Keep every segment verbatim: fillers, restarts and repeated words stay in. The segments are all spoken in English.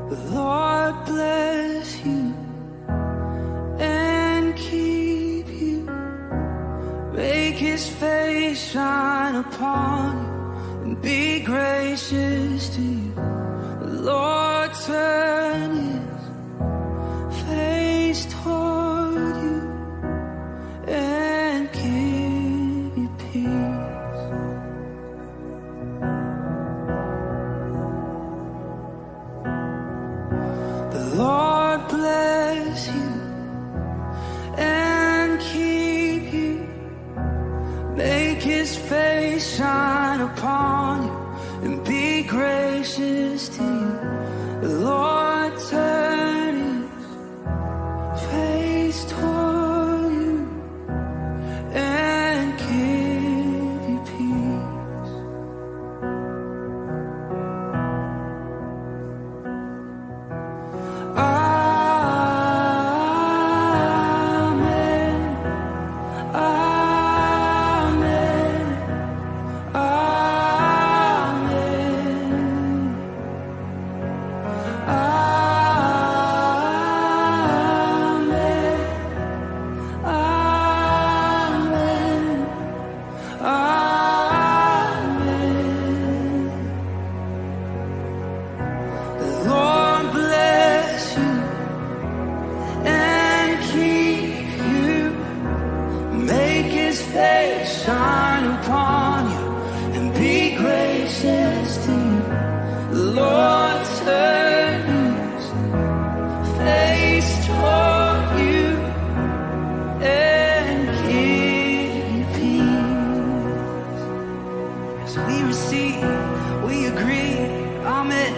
The Lord bless you and keep you. Make his face shine upon you and be gracious to you. The Lord turn his face toward you and give you peace. The Lord bless you and keep you. Make his face shine upon you and be gracious to you. The Lord turn his face toward you and give you peace. Amen. Amen. Shine upon you and be gracious to you. The Lord turn his face toward you and give you peace. As we receive, we agree. Amen.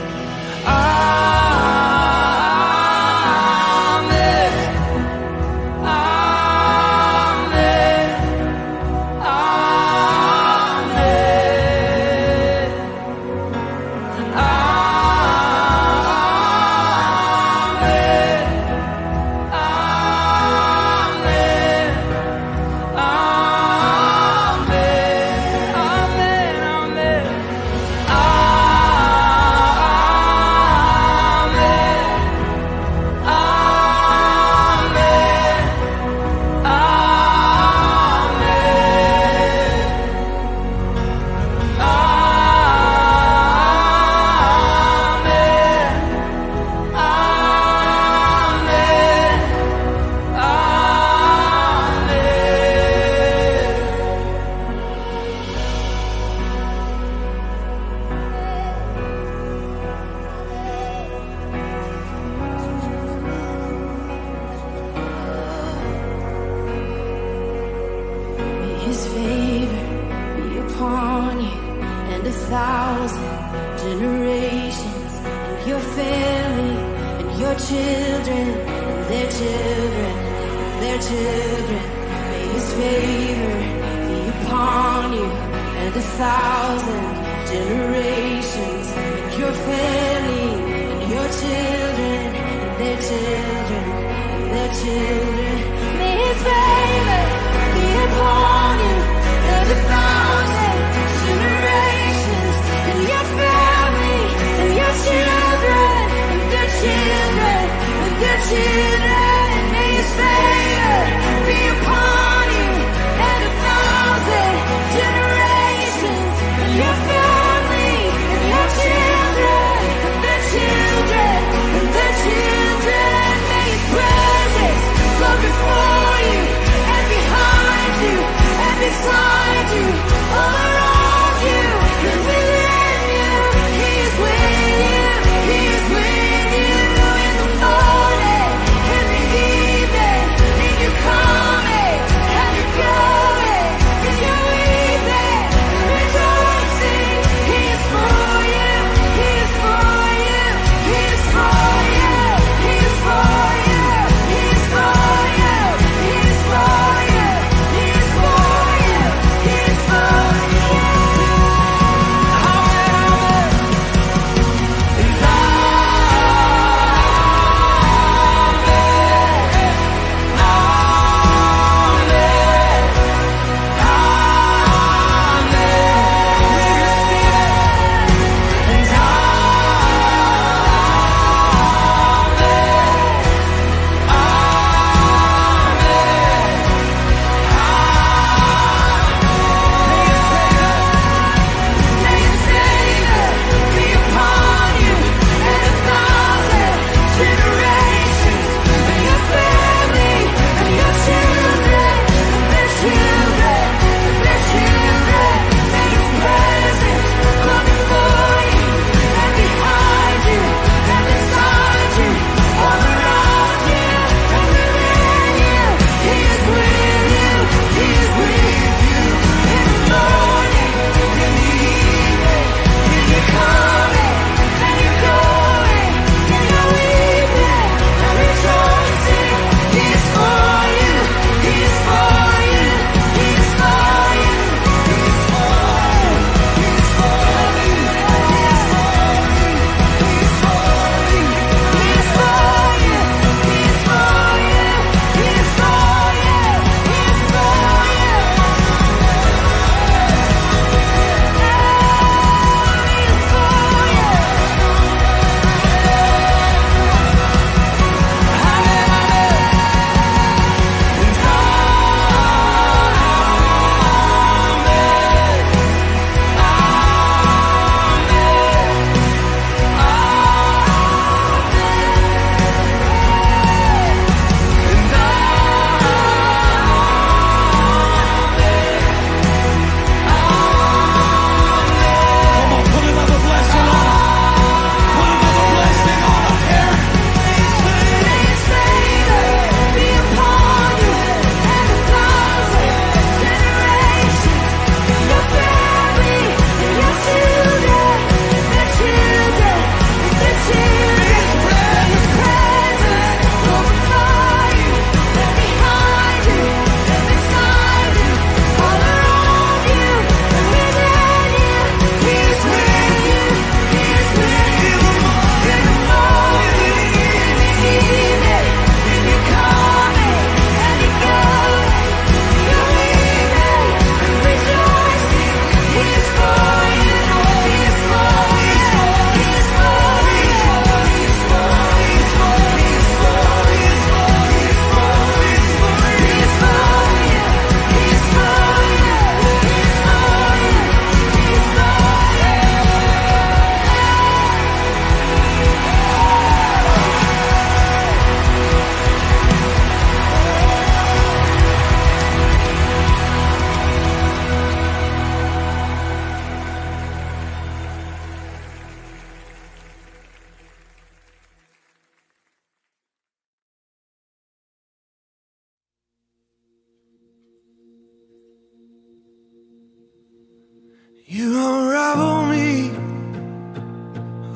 His favor be upon you and a thousand generations, and your family and your children and their children and their children. May his favor be upon you and a thousand generations, and your family and your children and their children and their children. May his favor be upon you and a thousand generations, and your family and your children and their children and their children. May his favor be upon you and a thousand generations, and your family and your children and their children and their children. May his presence go before you and behind you and beside you, all around you and within you. He is with you, he is with you in the morning, in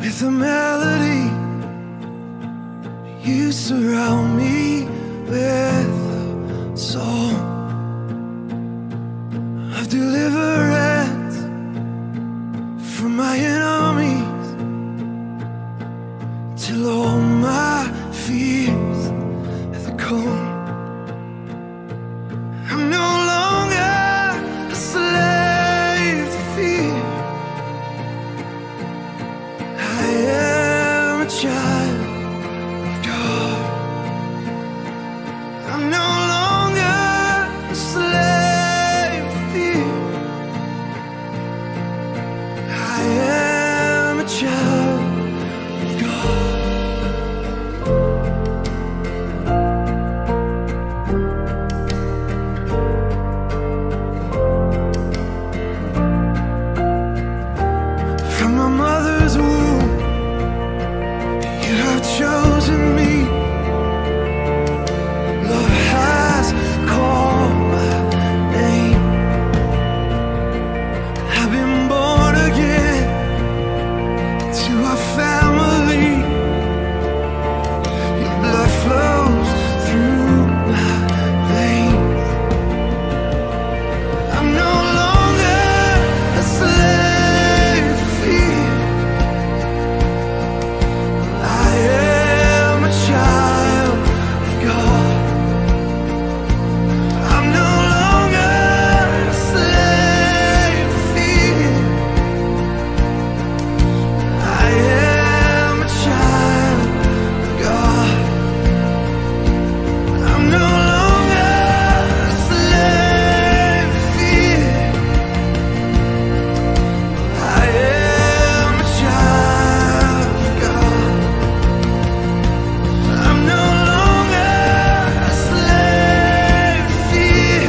with a melody. You surround me with a song of deliverance from my enemies, till all my fears have gone. I'm no longer a slave to fear. I am a child of God. I'm no longer a slave to fear. I am a child of God. From my mother's womb, you have chosen me. Love has called my name. I've been born again to our family. Your blood flows through my veins. I'm no longer a slave to fear. I am a child of God. I'm no longer a slave to fear. I am a child of God. I'm no longer a slave to fear. I am a child of God. I'm no longer a slave to fear.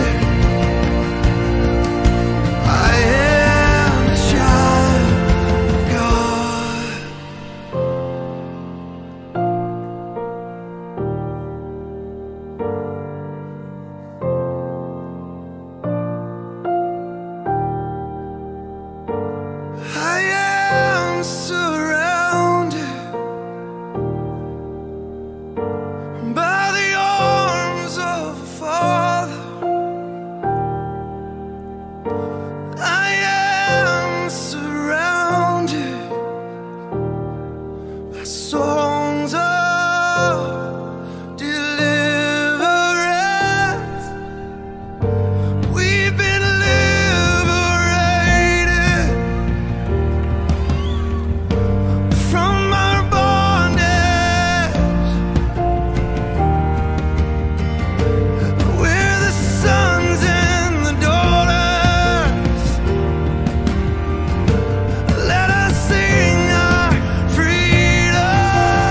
I am a child of God. I am surrounded by the arms of a Father. I am surrounded by songs of deliverance. We've been liberated from our bondage. We're the sons and the daughters. Let us sing our freedom.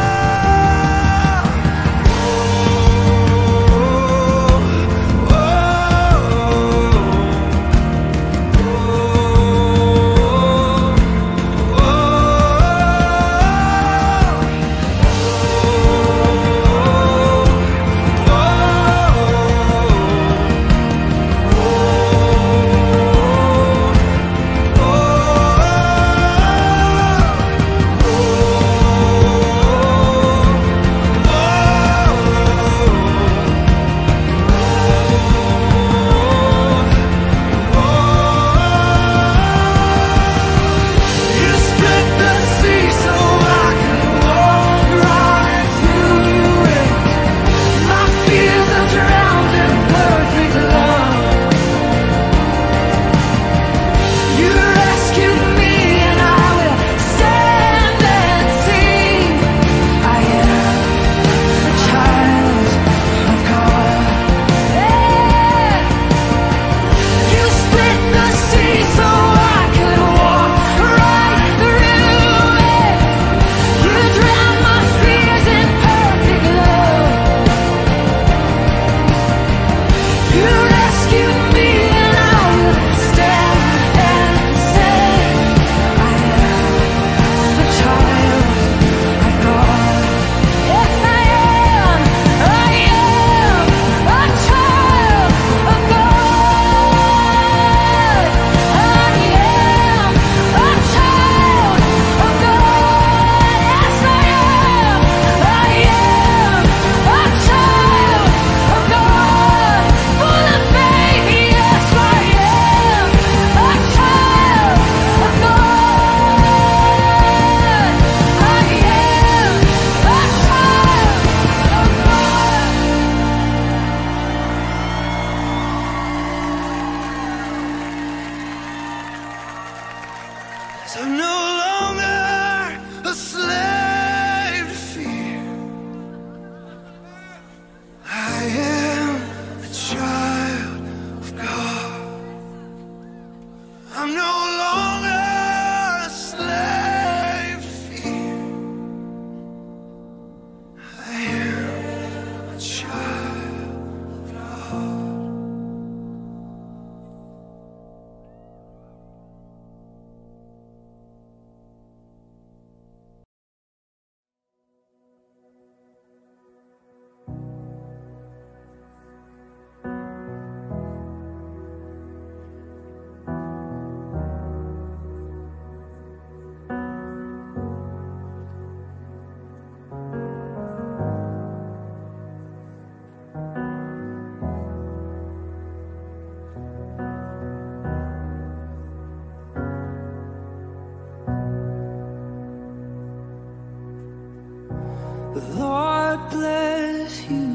The Lord bless you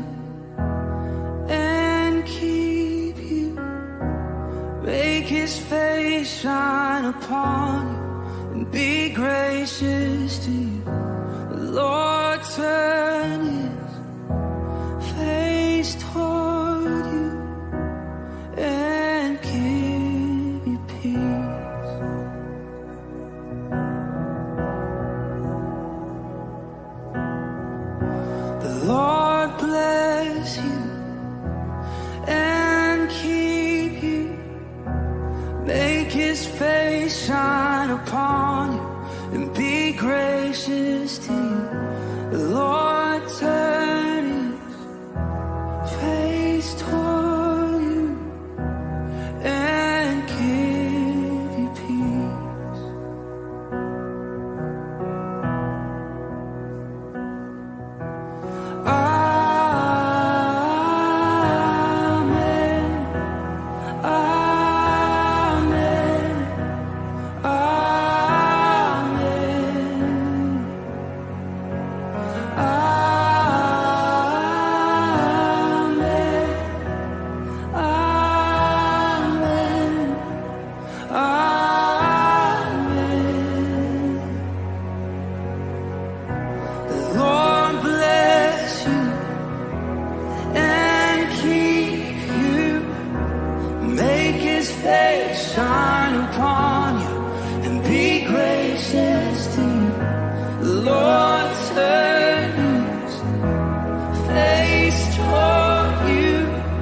and keep you. Make His face shine upon you and be gracious to you. The Lord turn His face toward you and give you peace. The Lord bless you and keep you. Make His face shine upon you and be gracious to you. The Lord turn His face toward you and give you peace. Amen. Amen. Shine upon you and be gracious to you. The Lord turn His face toward you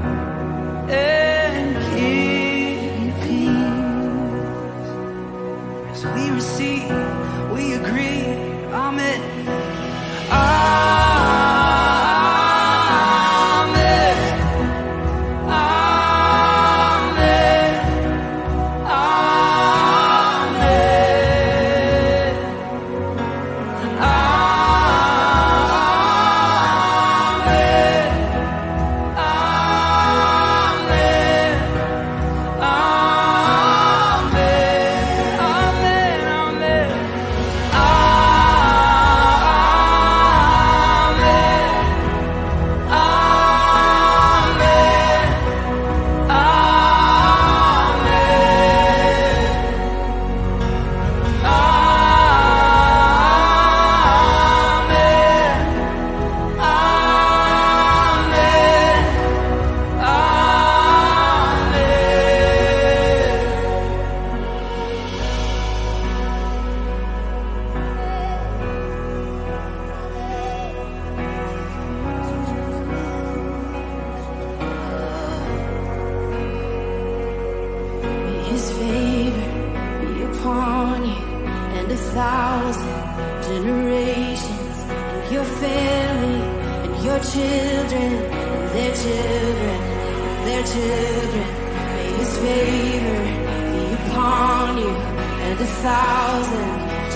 and give you peace. As we receive, we agree. Amen. His favor be upon you and a thousand generations, and your family and your children and their children and their children. May His favor be upon you and a thousand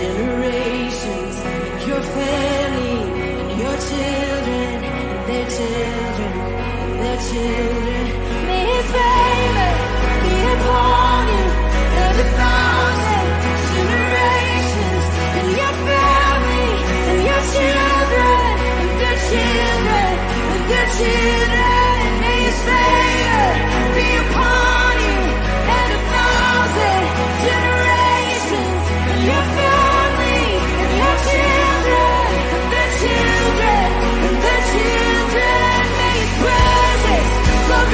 generations, and your family and your children and their children and their children. May His favor be upon you and a thousand generations, and your family and your children and their children and their children. May His favor be upon you and a thousand generations, and your family and your children and their children and their children. May His presence go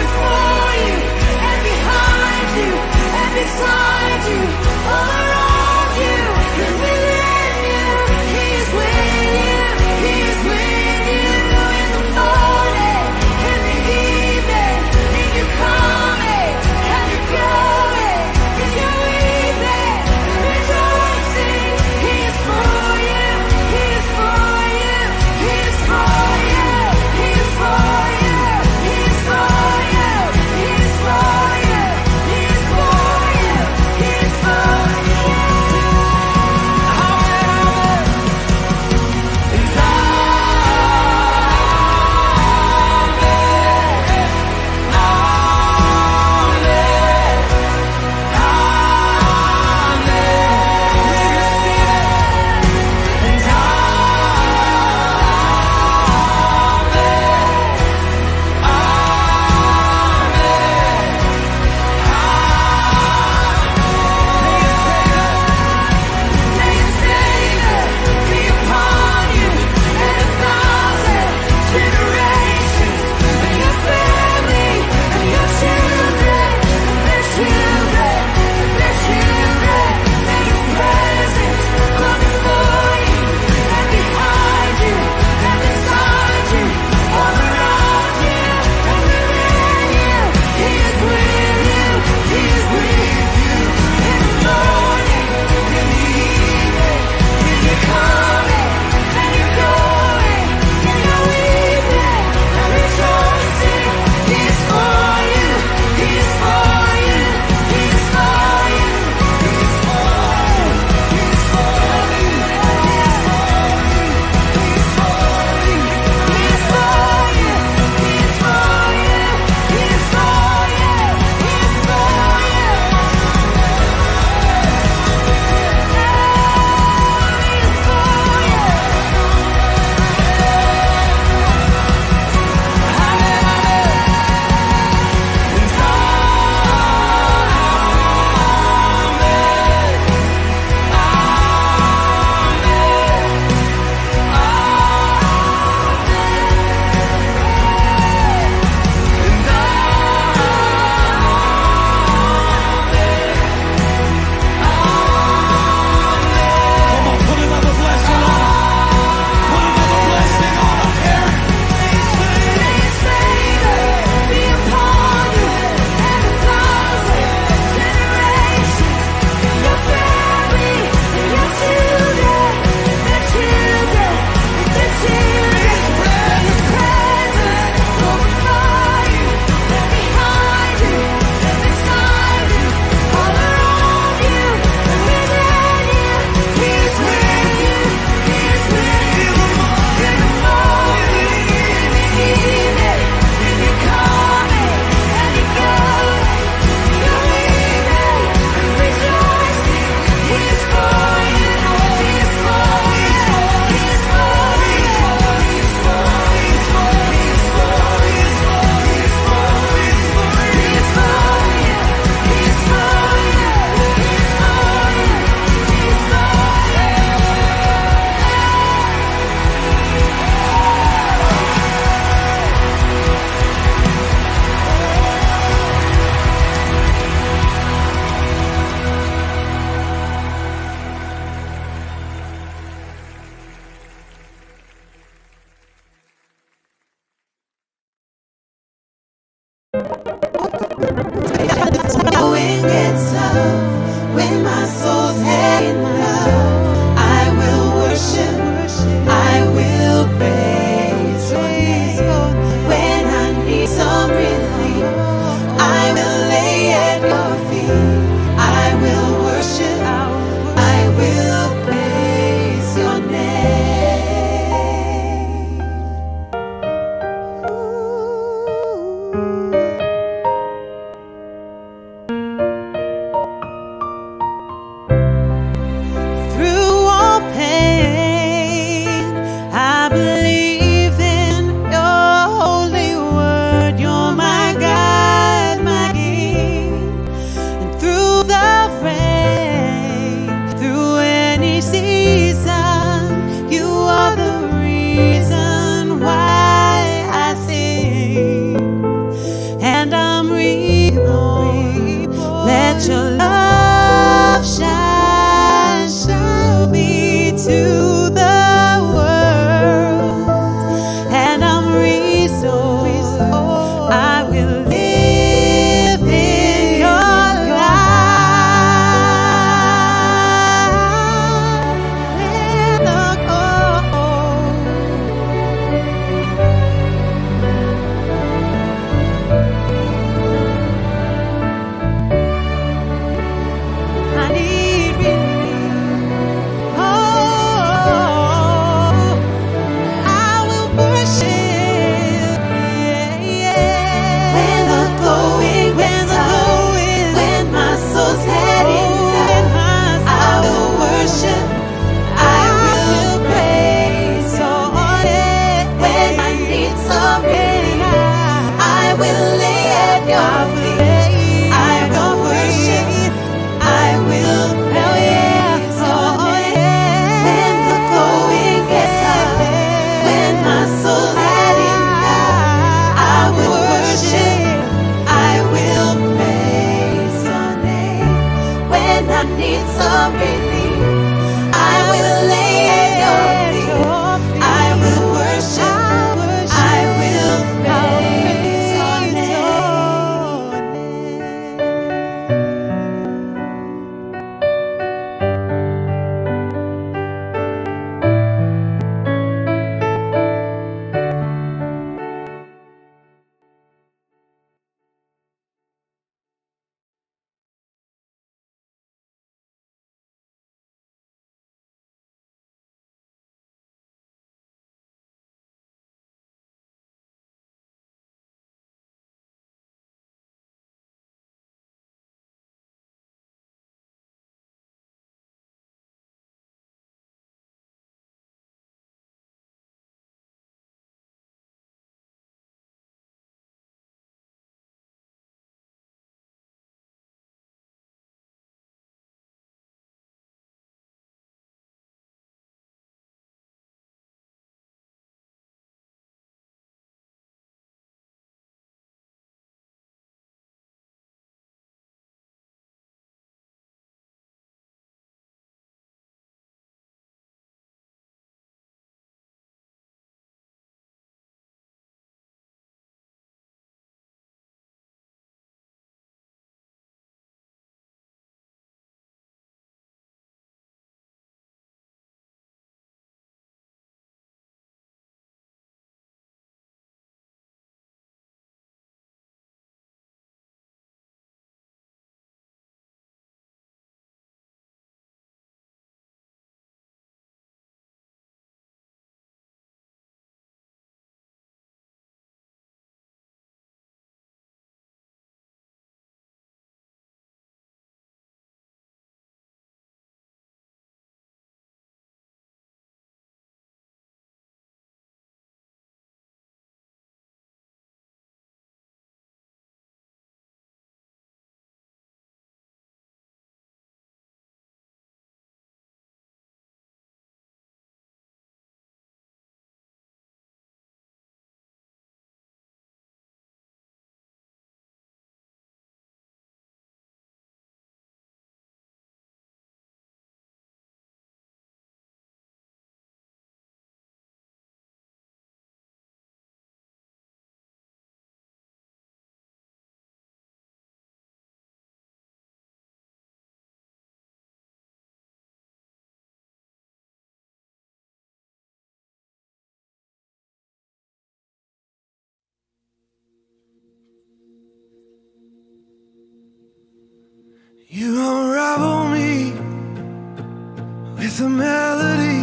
with a melody.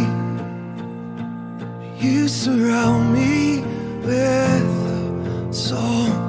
You surround me with a song.